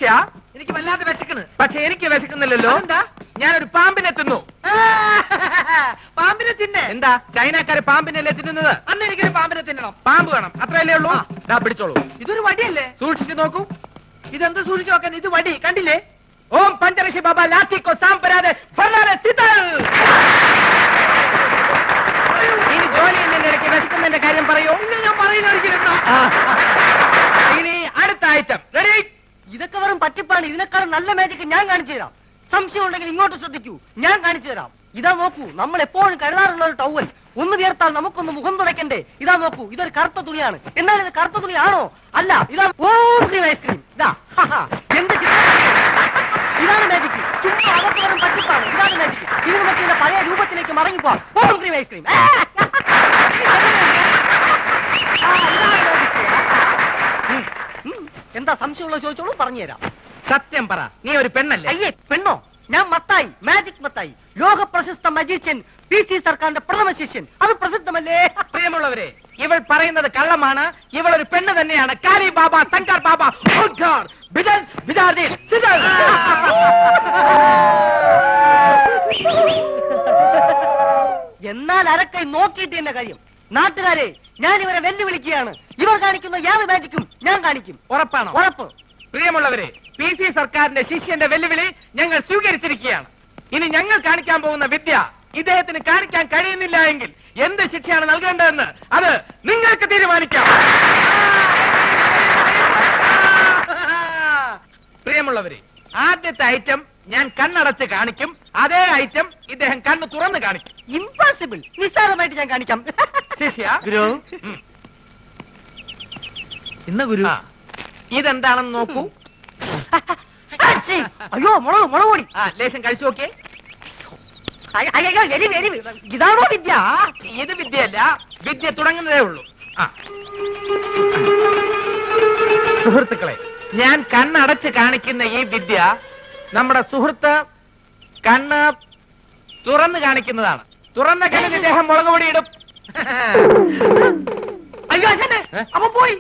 ശിഷ്യ, എനിക്ക് വല്ലാതെ വിശക്കുന്നു. പക്ഷെ എനിക്ക് വിശക്കുന്നില്ലല്ലോ. എന്താ? ഞാനൊരു പാമ്പിനെ തിന്നു. പാമ്പിനെ തിന്നെ? എന്താ ചൈനക്കാര് പാമ്പിനല്ലേ തിന്നുന്നത്? അന്ന് എനിക്കൊരു പാമ്പിനെ തിന്നണം. പാമ്പ് വേണം, അത്രയല്ലേ ഉള്ളൂ. പിടിച്ചോളൂ. ഇതൊരു വടിയല്ലേ? സൂക്ഷിച്ചു നോക്കൂ. ഇതെന്ത് സൂക്ഷിച്ചു നോക്കാൻ? ഇത് വടി കണ്ടില്ലേ? ഓം പഞ്ചരക്ഷി ബാബ ലാത്തി കൊ സാമ്പരാതെ ഇനി ജോലി എന്നതിന്റെ ഇടയ്ക്ക് വിശക്കുന്നതിന്റെ കാര്യം പറയൂ. ഞാൻ പറയുന്ന ഇനി അടുത്ത ഐറ്റം റെഡി. ഇതൊക്കെ വെറും പറ്റിപ്പാണ്. ഇതിനേക്കാളും നല്ല മാജിക് ഞാൻ കാണിച്ചു തരാം. സംശയം ഉണ്ടെങ്കിൽ ഇങ്ങോട്ട് ശ്രദ്ധിക്കൂ, ഞാൻ കാണിച്ചു തരാം. ഇതാ നോക്കൂ, നമ്മൾ എപ്പോഴും കരുതാറുള്ള ഒരു ടവൽ. ഒന്ന് വിയർത്താൽ നമുക്കൊന്ന് മുഖം തുടയ്ക്കണ്ടേ? ഇതാ നോക്കൂ, ഇതൊരു കറുത്ത തുണിയാണ്. എന്നാൽ ഇത് കറുത്ത തുണിയാണോ? അല്ല, ഇതാ ഐസ്ക്രീം. ഇതാ എന്ത് ഇതാണ് മാജിക്. ചുമ്മാ അതൊക്കെ വെറും പറ്റിപ്പാണ്. ഇതാണ് മാജിക്. ഇത് നമുക്ക് ഇതിന്റെ പഴയ രൂപത്തിലേക്ക് മടങ്ങിപ്പോവാം. ഐസ്ക്രീം. എന്താ സംശയമുള്ള ചോദിച്ചോളൂ, പറഞ്ഞുതരാം. സത്യം പറ, നീ ഒരു പെണ്ണല്ലേ? അയ്യേ, പെണ്ണോ? ഞാൻ മത്തായി, മാജിക് മത്തായി, ലോക പ്രശസ്ത മജീഷ്യൻ, PC സർക്കാരിന്റെ പ്രഥമ ശിഷ്യൻ. അത് പ്രസിദ്ധമല്ലേ? പ്രിയമുള്ളവരെ, ഇവൾ പറയുന്നത് കള്ളമാണ്. ഇവൾ ഒരു പെണ്ണ് തന്നെയാണ്. കാലി ബാബ, ശങ്കർ ബാബ, എന്നാൽ അരക്കൈ നോക്കിയിട്ട് എന്ന കാര്യം. നാട്ടുകാരെ, ഞാൻ ഇവരെ വെല്ലുവിളിക്കുകയാണ്. ഇവർ കാണിക്കുന്ന യാതൊരു മാജിക്കും ഞാൻ കാണിക്കും. ഉറപ്പാണോ? ഉറപ്പ്. പ്രിയമുള്ളവരെ, PC സർക്കാരിന്റെ ശിഷ്യന്റെ വെല്ലുവിളി ഞങ്ങൾ സ്വീകരിച്ചിരിക്കുകയാണ്. ഇനി ഞങ്ങൾ കാണിക്കാൻ പോകുന്ന വിദ്യ ഇദ്ദേഹത്തിന് കാണിക്കാൻ കഴിയുന്നില്ല എങ്കിൽ എന്ത് ശിക്ഷയാണ് നൽകേണ്ടതെന്ന് അത് നിങ്ങൾക്ക് തീരുമാനിക്കാം. പ്രിയമുള്ളവരെ, ആദ്യത്തെ ഐറ്റം ഞാൻ കണ്ണടച്ച് കാണിക്കും. അതേ ഐറ്റം ഇദ്ദേഹം കണ്ണ് തുറന്ന് കാണിക്കും. ഇംപോസിബിൾ. നിസ്സാരമായിട്ട് ഞാൻ കാണിക്കാം. ശിഷ്യ, ഗുരു ഇന്ന് ഗുരു ഇതെന്താണെന്ന് നോക്കൂ. അയ്യോ, മുളക് പൊടി. ലേശം കഴിച്ചു നോക്കിയേ. ഇതാണോ വിദ്യ? ഇത് വിദ്യയല്ല, വിദ്യ തുടങ്ങുന്നതേ ഉള്ളൂ. സുഹൃത്തുക്കളെ, ഞാൻ കണ്ണടച്ച് കാണിക്കുന്ന ഈ വിദ്യ നമ്മുടെ സുഹൃത്ത് കണ്ണ് തുറന്ന് കാണിക്കുന്നതാണ്. തുറന്ന കണ്ണിൽ ഇദ്ദേഹം മുളക് പൊടി ഇടും. അയ്യോ, അപ്പൊ പോയി.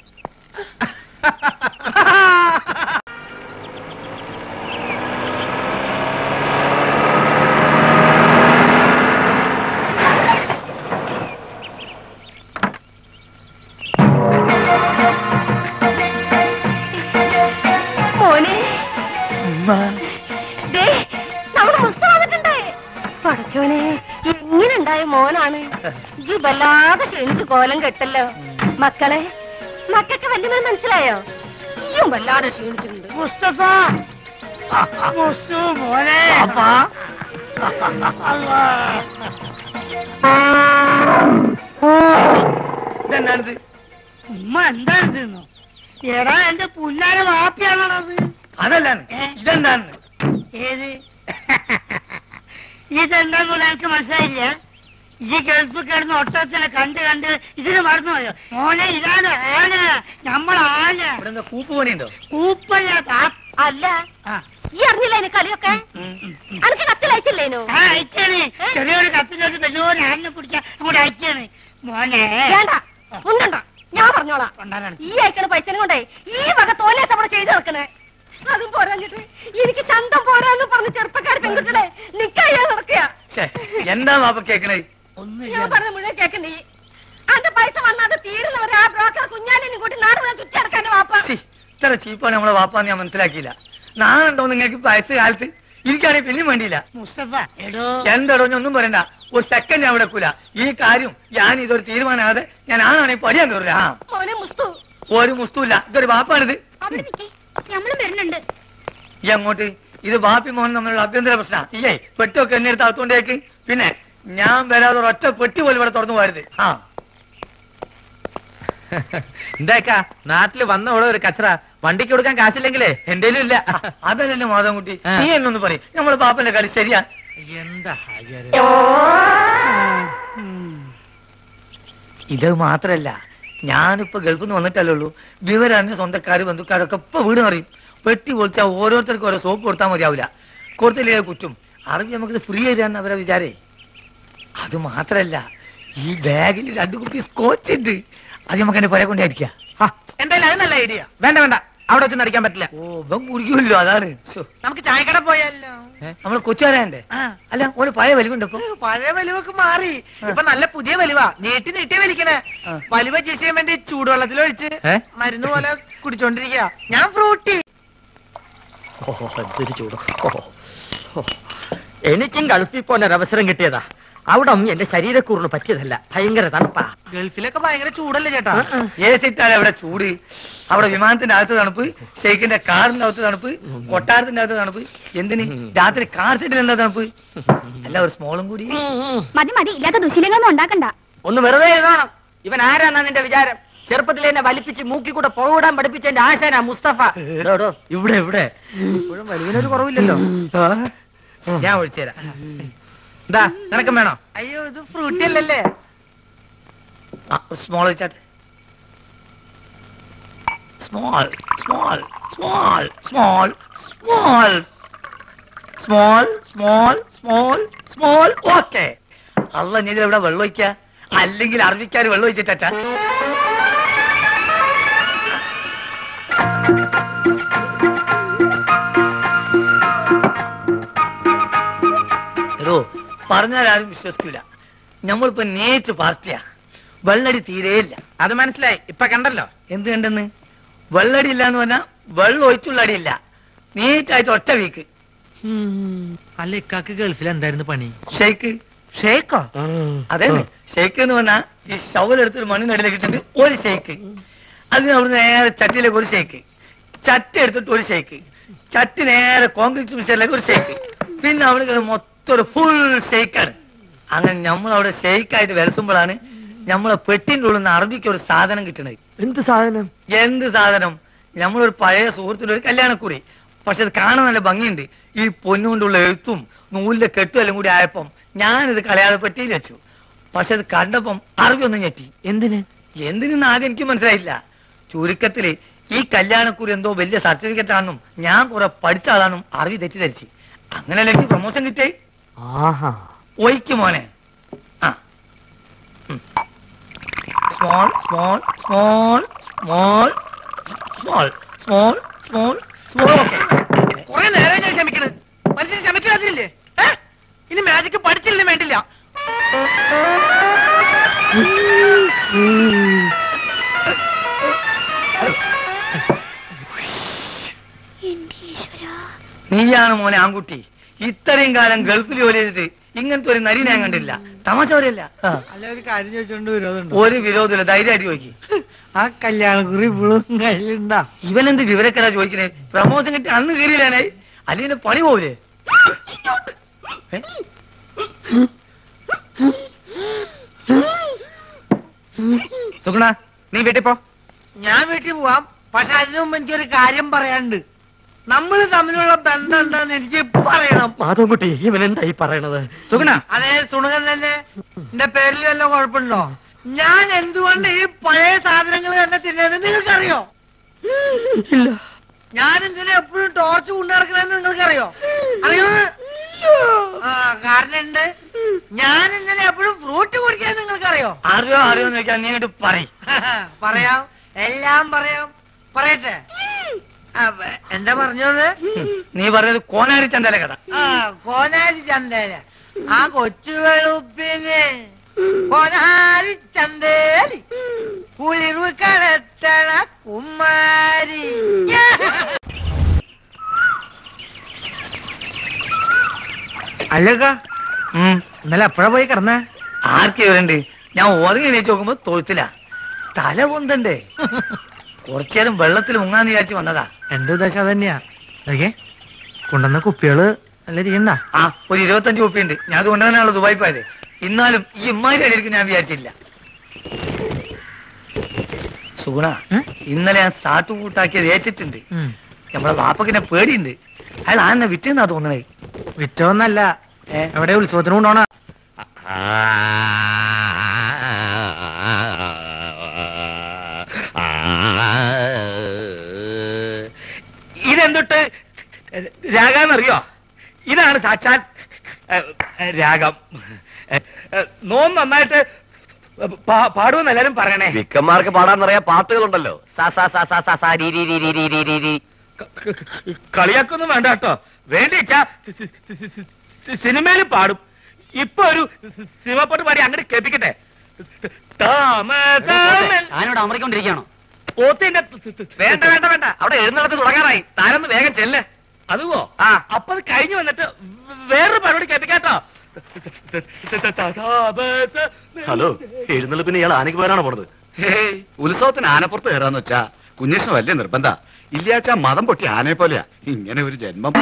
പടച്ചോനെ, എങ്ങനെയുണ്ടായ മോനാണ് ഈ വല്ലാതെ ക്ഷണിച്ച് കോലം കെട്ടല്ലോ. മക്കളെ, മക്കൾക്ക് വല്യമേ മനസ്സിലായോ? ഈയും വല്ലാതെ ക്ഷീണിച്ചിട്ടുണ്ട്. മുസ്തഫ, മോനെ. ഇതെന്താണിത്? ഉമ്മ എന്താണെന്നോ? എടാ, എന്റെ പുല്ലാര വാപ്പിയാണത്. അതല്ലാണ്. ഇതെന്താണ്? ഏത്? ഇതെന്താന്ന് എനിക്ക് മനസ്സിലായില്ല. ഈ ഗൾഫ് കിടന്ന് ഒട്ടത്തിനെ കണ്ട് ഇതിന് മറന്നുപോയോ മോനെ? ഇതാണ് ആന, നമ്മളാന. കൂപ്പ് പണിയുണ്ടോ? കൂപ്പല്ല. അല്ല, ഈ അറിഞ്ഞില്ല അതിന് കളിയൊക്കെ? അനക്ക് കത്തിലയച്ചില്ലേനോ? അയച്ചാണ്. ചെറിയൊരു കത്തിലോട്ട് വലിയൊരു ആനിനെ പിടിച്ച അങ്ങോട്ട് അയച്ചാണ് മോനെ. വേണ്ട, ഉണ്ടോ? ഞാൻ പറഞ്ഞോളാം. ഈ അയക്കണ പൈസനെ കൊണ്ടേ ഈ വക തോലെ അവിടെ ചെയ്ത് നടക്കണേ. അതും പോരാഞ്ഞിട്ട് എനിക്ക് ചന്തം പോരാന്ന് പറഞ്ഞ് ചെറുപ്പക്കാർ പെൺകുട്ടികളെ നിക്കാ നടക്കുക. എന്താ വാപ്പ കേക്കണേ? ഞാൻ പറഞ്ഞ മുഴുവൻ കേക്കണ്ടേ? അന്റെ പൈസ വന്നാത് തീരുന്നവരെ ആ ബ്രോക്കർ കുഞ്ഞാലിനും കൂട്ടി നാട് മുഴുവൻ ചുറ്റി നടക്കാന്റെ വാപ്പ. ഇത്ര ചീപ്പാണ് നമ്മളെ വാപ്പാന്ന് ഞാൻ മനസ്സിലാക്കിയില്ല. നാളുണ്ടോ നിങ്ങൾക്ക് വയസ്സ് കാലത്ത്? എനിക്കാണെങ്കിൽ പിന്നെയും വേണ്ടിയില്ല. മുസ്തഫ, എന്തടോ, ഒന്നും പറയണ്ട. ഒരു സെക്കൻഡ് ഞാൻ വിടക്കൂല. ഈ കാര്യം ഞാൻ ഇതൊരു തീരുമാനമാകാതെ ഞാൻ ആണെങ്കിൽ പഠിയാൻ കയറില്ല. ഒരു മുസ്തുല്ല. ഇതൊരു വാപ്പാണിത്. നമ്മളും വരുന്നുണ്ട്. ഈ അങ്ങോട്ട്. ഇത് ബാപ്പി മോഹൻ തമ്മിലുള്ള അഭ്യന്തര പ്രശ്നം. ഇല്ലേ, പെട്ടൊക്കെ എന്നെ എടുത്ത് അകത്തോണ്ടേക്ക്. പിന്നെ ഞാൻ വരാതെ ഒറ്റ പെട്ടി പോലും ഇവിടെ തുറന്നു പോരുത്. എന്താക്കാ, നാട്ടില് വന്ന ഇവിടെ ഒരു കച്ചറ. വണ്ടിക്ക് കൊടുക്കാൻ കാശില്ലെങ്കിലേ എന്റേലും ഇല്ല. അതല്ലല്ലോ മാധവൻകുട്ടി, നീ എന്നൊന്ന് പറയും. നമ്മള് ബാപ്പന്റെ കളി ശരിയാ. എന്താ ഇത് മാത്രല്ല, ഞാനിപ്പോ ഗൾഫിൽ നിന്ന് വന്നിട്ടല്ലേ ഉള്ളൂ. വിവരറിഞ്ഞ സ്വന്തക്കാര് ബന്ധുക്കാരൊക്കെ ഇപ്പൊ വീട് അറിയും. പെട്ടി പൊളിച്ചാൽ ഓരോരുത്തർക്കും ഓരോ സോപ്പ് കൊടുത്താൽ മതിയാവില്ല. കൊടുത്തില്ലേ കുറ്റും. അറിവ് നമുക്കിത് ഫ്രീ തരാന്ന് അവരെ വിചാരേ. അത് മാത്രല്ല, ഈ ബാഗിൽ 2 കുപ്പി സ്കോച്ച് ഉണ്ട്. അത് നമുക്ക് എന്റെ പുര കൊണ്ടായിരിക്കാം. എന്തായാലും അത് നല്ല ഐഡിയ. വേണ്ട വേണ്ട, അവിടെ വെച്ചൊന്നും അടിക്കാൻ പറ്റില്ല. ഓ ഇവൻ കുടിക്കുമല്ലോ, അതാണ്. നമുക്ക് ചായക്കട പോയാലോ? നമ്മള് കൊച്ചുകാരന്റെ അല്ല, ഒരു പഴയ വലിവുണ്ട് ഇപ്പൊ. പഴയ വലിവൊക്കെ മാറി, ഇപ്പൊ നല്ല പുതിയ വലിവാ. നീട്ടി വലിക്കണേ. വലിവ ചെയ്യാൻ വേണ്ടി ചൂടുവെള്ളത്തിലൊഴിച്ച് മരുന്ന് പോലെ കുടിച്ചോണ്ടിരിക്കുക. ഞാൻ ഫ്രൂട്ടി. എന്തൊരു ചൂട്. എനിക്കും ഗൾഫിൽ പോകാൻ ഒരു അവസരം കിട്ടിയതാ. അവിടെ എന്റെ ശരീരക്കൂറിന് പറ്റിയതല്ല, ഭയങ്കര തണുപ്പാ. ഗൾഫിലൊക്കെ ഭയങ്കര ചൂടല്ലേ ചേട്ടാ? ഏസിട്ടാണ് അവിടെ ചൂട്. അവിടെ വിമാനത്തിന്റെ അകത്ത് തണുപ്പ്, ഷെയ്ഖിന്റെ കാറിന്റെ അകത്ത് തണുപ്പ്, കൊട്ടാരത്തിന്റെ അകത്ത് തണുപ്പ്. എന്തിന് രാത്രി കാർ സെറ്റിൽ എന്താ തണുപ്പ്? അല്ല ഒരു സ്മോളും കൂടി. മതി മതി, ഇല്ലാത്ത ദുശീലങ്ങളൊന്നും ഉണ്ടാക്കണ്ട. ഒന്ന് വെറുതെ എഴുതണം. ഇവൻ ആരാന്നാണ് എന്റെ വിചാരം? ചെറുപ്പത്തിൽ എന്നെ വലിപ്പിച്ച് മൂക്കി കൂടെ പോടാൻ പഠിപ്പിച്ച എന്റെ ആശാനാ മുസ്തഫ. ഇവിടെ ഇവിടെ ഇപ്പോഴും വലിവിനൊരു കുറവില്ലല്ലോ. ഞാൻ ഒഴിച്ചുതരാം. എന്താ നിനക്കും വേണോ? അയ്യോ ഇത് ഫ്രൂട്ടി അല്ലല്ലേ? സ്മോൾ വെച്ചാട്ടെ. Small small small small small small small small small. Okay. അല്ല ഞാൻ ഇവിടെ വെള്ളം ഒഴിക്ക, അല്ലെങ്കിൽ അറബിക്കാർ വെള്ളം ഒഴിച്ചിട്ടാ. എടോ പറഞ്ഞാൽ ആരും വിശ്വസിക്കൂല. നമ്മളിപ്പോ നേരിട്ട് പാർട്ടിയാ. വെള്ളടി തീരെയില്ല. അത് മനസ്സിലായി, ഇപ്പൊ കണ്ടല്ലോ. എന്ത് കണ്ടെന്ന്? വെള്ളടി ഇല്ല എന്ന് പറഞ്ഞാൽ വെള്ളം ഒഴിച്ചുള്ള അടിയില്ല. നീറ്റായിട്ട് ഒറ്റ വീക്ക്. അല്ല ഇക്കാക്ക് ഗൾഫിൽ എന്തായിരുന്നു പണി? ഷെയ്ക്ക്. ഷേക്കോ? അതെ, ഷെയ്ക്ക് എന്ന് പറഞ്ഞാൽ ഈ ഷവലെടുത്തൊരു മണ്ണിനടിയിലേക്ക് ഇട്ടിട്ട് ഒരു ഷെയ്ക്ക്, അതിന് അവിടെ നേരെ ചട്ടിയിലേക്ക് ഒരു ഷെയ്ക്ക്, ചട്ടി എടുത്തിട്ട് ഒരു ഷെയ്ക്ക്, ചട്ടി നേരെ കോൺക്രീറ്റ് മിക്സറിലേക്ക് ഒരു ഷെയ്ക്ക്, പിന്നെ അവിടെ മൊത്തം ഒരു ഫുൾ ഷെയ്ക്കാണ്. അങ്ങനെ നമ്മളവിടെ ഷെയ്ക്കായിട്ട് വിലസുമ്പോഴാണ് നമ്മളെ പെട്ടിന്റെ ഉള്ളിൽ നിന്ന് അറബിക്ക് ഒരു സാധനം കിട്ടണത്. എന്ത് സാധനം? എന്ത് സാധനം? നമ്മളൊരു പഴയ സുഹൃത്തിന്റെ ഒരു കല്യാണക്കൂടി. പക്ഷെ അത് കാണാൻ നല്ല ഭംഗിയുണ്ട്. ഈ പൊന്നുകൊണ്ടുള്ള എഴുത്തും നൂലിന്റെ കെട്ടും എല്ലാം കൂടി ആയപ്പം ഞാനിത് കളയാതെ പെട്ടിയിൽ വെച്ചു. പക്ഷെ അത് കണ്ടപ്പം അറബി ഒന്നും ഞെട്ടി. എന്തിനെന്ന് ആദ്യം എനിക്ക് മനസ്സിലായില്ല. ചുരുക്കത്തില് ഈ കല്യാണക്കൂടി എന്തോ വലിയ സർട്ടിഫിക്കറ്റ് ആണെന്നും ഞാൻ കുറെ പഠിച്ച ആളാണെന്നും അറബി തെറ്റിദ്ധരിച്ച്. അങ്ങനെയല്ല എനിക്ക് പ്രൊമോഷൻ കിട്ടേ. ഒയ്ക്ക് മോനെ. Small small small small small small small small. കുറെ നേരം ഞാൻ ക്ഷമിക്കണ്. മനുഷ്യൻ ക്ഷമിക്കാതില്ലേ? ഇനി മാജിക്ക് പഠിച്ചില്ലേ വേണ്ടില്ല. നീയാണ് മോനെ ആൺകുട്ടി. ഇത്രയും കാലം ഗൾഫിൽ ജോലി ചെയ്തിട്ട് ഇങ്ങനത്തെ ഒരു നരി ഞാൻ കണ്ടില്ല. തമാശ പറയല്ല. അല്ല ഒരു കാര്യം ചോദിച്ചോണ്ട് വിരോധമുണ്ടോ? ഒരു വിരോധമില്ല, ധൈര്യമായിട്ട് ചോദിക്കും. ആ കല്യാണക്കുറി ഇപ്പോഴും കയ്യിലുണ്ടാ? ഇവനെന്ത് വിവരക്കരാ ചോദിക്കണേ? പ്രമോഷൻ കിട്ടി അന്ന് കയറിയില്ലാനായി, അല്ലെങ്കിൽ പണി പോവില്ലേ? സുഗുണ നീ വീട്ടിൽ പോ. ഞാൻ വീട്ടിൽ പോവാം. പക്ഷെ അതിനു മുമ്പ് എനിക്കൊരു കാര്യം പറയാനുണ്ട്. നമ്മൾ തമ്മിലുള്ള ബന്ധം എന്താന്ന് എനിക്ക് പറയണം. മാധവൻകുട്ടി ഇവൻ എന്തായി പറയണത്? സുഗുണ. അതെ സുണകൻ തന്നെ. എന്റെ പേരിൽ വല്ല കുഴപ്പമുണ്ടോ? ഞാൻ എന്തുകൊണ്ട് ഈ പഴയ സാധനങ്ങൾ തന്നെ തിന്നത് നിങ്ങൾക്കറിയോ? ഇല്ല. ഞാൻ എന്തിനാ എപ്പോഴും ടോർച്ച് കൊണ്ടുനടക്കണെന്ന് നിങ്ങൾക്കറിയോ? അറിയോ? കാരണം ഉണ്ട്. ഞാൻ എന്തിനാ എപ്പോഴും ഫ്രൂട്ട് കുടിക്കാൻ നിങ്ങൾക്കറിയോ? അറിയോ അറിയോന്ന് ചോദിക്കാൻ നീ അങ്ങോട്ട് പറയും. പറയാം, എല്ലാം പറയാം. പറയട്ടെ? എന്താ പറഞ്ഞത്? നീ പറഞ്ഞത് കോനാരി ചന്തല കഥ. കോനാരി ചന്തേല. ആ കൊച്ചു വെളുപ്പിന് കോനാരി ചന്തേലി കുളിർവ് കടത്തണ കുമാരി. അല്ലക്ക ഇന്നലെ എപ്പോഴാ പോയി കിടന്നേ? ആർക്കെ വരണ്ട്? ഞാൻ ഉറങ്ങി എണീച്ച് നോക്കുമ്പോ തൊഴുത്തില്ല. തല പൊന്തണ്ടേ? കുറച്ചേരം വെള്ളത്തിൽ മുങ്ങാന്ന് വിചാരിച്ച് വന്നതാ. എന്റെ ഉദ്ദേശം തന്നെയാ. കൊണ്ടുവന്ന കുപ്പികള് നല്ല ഇരിക്കണ്ട. ഒരു 25 കുപ്പിയുണ്ട്. ഞാൻ അത് കൊണ്ടുവന്നാണല്ലോ ദുബായി പോയത്. എന്നാലും ഈ ഇമ്മാരി അടിയിരിക്കും ഞാൻ വിചാരിച്ചില്ല. സുഗുണ, ഇന്നലെ ഞാൻ സാട്ടു കൂട്ടാക്കിയത് ഏറ്റിട്ടുണ്ട്. നമ്മളെ വാപ്പക്കിനെ പേടിയുണ്ട്. അയാൾ ആന്നെ വിറ്റെന്നാ തോന്നണേ. വിറ്റോന്നല്ല, എവിടെ ഉത്സവത്തിന് കൊണ്ടോണ. ഇതെന്തൊട്ട് രാഗാന്നറിയോ? ഇതാണ് സാക്ഷാൽ രാഗം. നോം നന്നായിട്ട് പാടുമെന്ന് എല്ലാരും പറയണേ. വിക്കന്മാർക്ക് പാടാന്നറിയാ പാട്ടുകളുണ്ടല്ലോ. കളിയാക്കൊന്നും വേണ്ട കേട്ടോ. വേണ്ടിച്ചാ സിനിമയിൽ പാടും. ഇപ്പൊ ഒരു സിനിമപ്പാട്ട് പാടി അങ്ങനെ കേൾപ്പിക്കട്ടെ. ഞാനിവിടെ അമറിക്കൊണ്ടിരിക്കുകയാണോ? പോത്തിന്റെ വേണ്ട വേണ്ട വേണ്ട, അവിടെ എഴുന്നള്ളത്ത് തുടങ്ങാറായി. താനൊന്ന് വേഗം ചെല്ല്. അതുവോ? അപ്പൊ അത് കഴിഞ്ഞു വന്നിട്ട് വേറൊരു പരിപാടി കേൾപ്പിക്കാട്ടോ. ഹലോ, എഴുന്നള്ളിപ്പിന് ഇയാൾ ആനയ്ക്ക് പോരാണോ പോണത്? ഉത്സവത്തിന് ആനപ്പുറത്ത് കയറാന്ന് വെച്ചാ കുഞ്ഞേഷന് വലിയ നിർബന്ധ. ഇല്ലാച്ചാ മതം പൊട്ടി ആനയെ പോലെയാ. ഇങ്ങനെ ഒരു ജന്മം.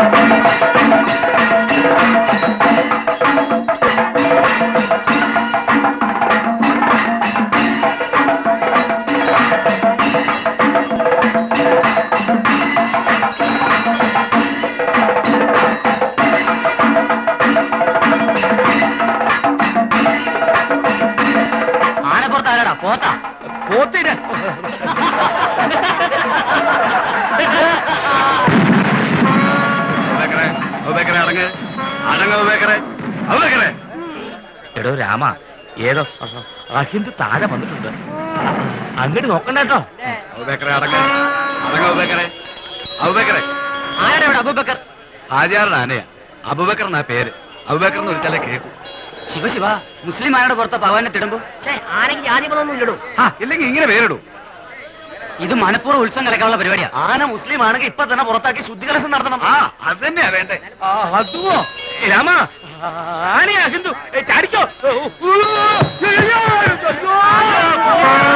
ആനപ്പുറത്ത് ആരാടാ? പോത്താ? പോത്തിന് എടോ രാമ, ഏതോ അഹിന്ദു താഴെ വന്നിട്ടുണ്ട്. അങ്ങോട്ട് നോക്കണ്ട കേട്ടോ. ആരാടാ ഇവിടെ? അബൂബക്കർ? ഹാജിയാറുടെ ആനയാ. അബൂബക്കർ എന്നാ പേര്. അബൂബക്കർ എന്ന് വിളിച്ചാലേ കേൾക്കും. ശിവ ശിവ, മുസ്ലിം ആനയുടെ പുറത്ത് ഭഗവാനെ തിടുമ്പോ ആരെങ്കിലും ജാതികളൊന്നും ഇല്ലടൂ. ഇല്ലെങ്കിൽ ഇങ്ങനെ പേരിടൂ. ഇത് മനഃപൂർവ്വം ഉത്സവം കലക്കാനുള്ള പരിപാടിയാ. ആന മുസ്ലിം ആണെങ്കിൽ ഇപ്പൊ തന്നെ പുറത്താക്കി ശുദ്ധികലശം നടത്തണം. അത് തന്നെയാ വേണ്ടേ. അതുവോ? രാമ, ആനയാ ഹിന്ദു. ചാടിക്കോ.